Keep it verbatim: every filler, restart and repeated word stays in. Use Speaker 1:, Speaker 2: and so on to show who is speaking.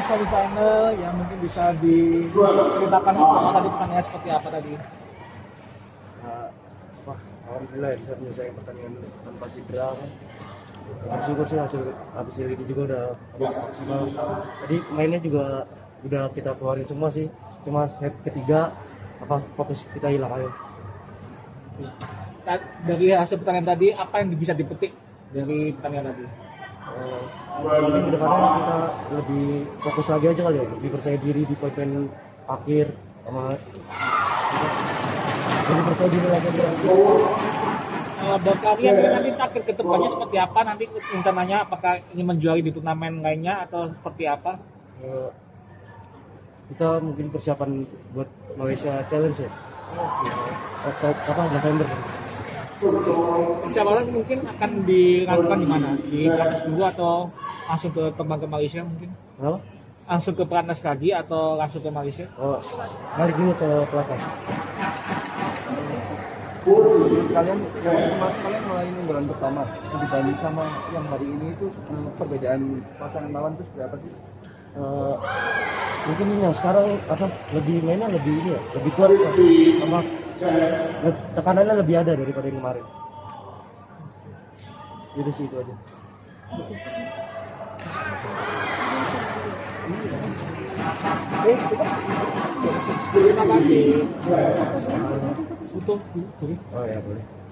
Speaker 1: semifinal yang mungkin bisa diceritakan apa tadi pertandingan seperti apa tadi?
Speaker 2: Nah, wah, alhamdulillah ya bisa menyelesaikan pertandingan tanpa cedera kan. Bersyukur sih hasil hasil ini juga udah maksimal. Tadi mainnya juga udah kita keluarin semua sih. Cuma set ketiga apa fokus kita hilang aja.
Speaker 1: Dari hasil pertandingan tadi apa yang bisa dipetik dari pertandingan tadi?
Speaker 2: Uh, mungkin kedepannya kita lebih fokus lagi aja kali ya, lebih percaya diri di poin-poin akhir sama lebih percaya diri lagi aja.
Speaker 1: Uh, buat kalian nanti target ke depannya seperti apa? Nanti rencananya apakah ingin menjuari di turnamen lainnya atau seperti apa?
Speaker 2: Uh, kita mungkin persiapan buat Malaysia Challenge ya. Oktober apa November.
Speaker 1: Persiapan mungkin akan dilakukan di mana? Di Perantas dulu atau langsung ke terbang ke Malaysia mungkin?
Speaker 2: Apa?
Speaker 1: Langsung ke Perantas lagi atau langsung ke Malaysia?
Speaker 2: Oh, balik dulu ke Perantas.
Speaker 3: Kalian kemarin kalian mulai unggulan pertama dibanding sama yang hari ini itu perbedaan pasangan lawan itu seperti apa sih?
Speaker 2: Uh, mungkin yang sekarang apa lebih mainnya lebih ini ya, lebih kuat ya. Sama tekanannya lebih ada daripada yang kemarin. Jadi sih itu aja.
Speaker 1: Terima kasih. Butuh.
Speaker 2: Oh ya boleh.